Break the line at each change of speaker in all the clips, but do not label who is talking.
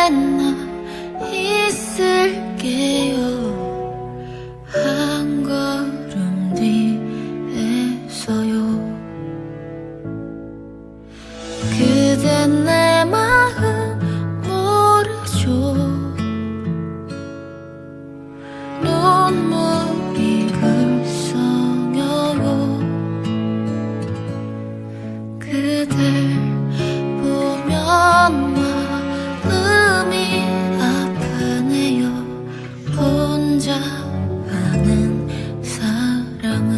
나 있을게요. 한 걸음 뒤에서요. 그대 내 마음 모르죠. 눈물이 글썽여요. 그댈 보면 마음이 아프네요. 혼자 하는 사랑은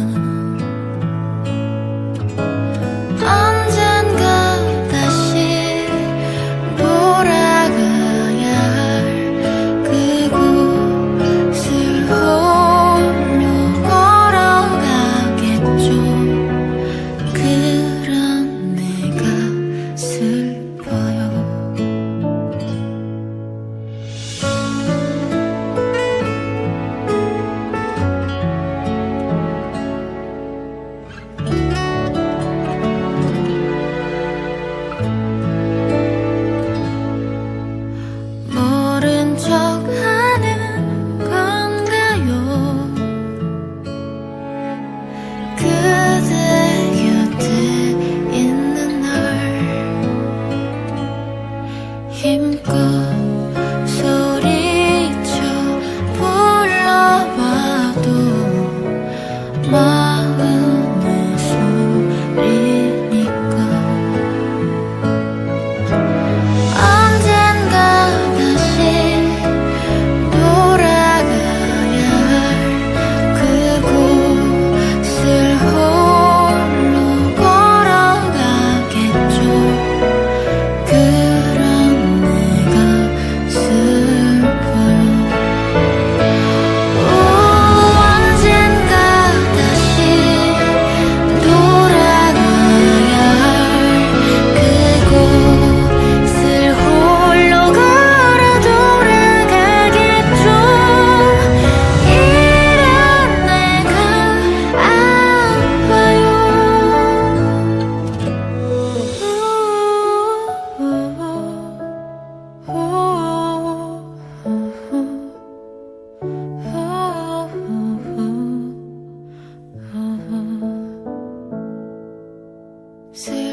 언젠가 다시 돌아가야 할 그곳을 홀로 걸어가겠죠. 그런 내가 슬퍼요. 모른 척 하는 건가요? 그대 곁에 있는 날 힘껏 소리쳐 불러봐도 마음의 소리니까. 언젠가 다시 돌아가야 할 그곳을 홀로 걸어가겠죠. 그런 내가 슬퍼요. 언젠가 다시 돌아가야 할 그곳을 홀로 걸어 돌아가겠죠. 이런 내가 아파요. 슬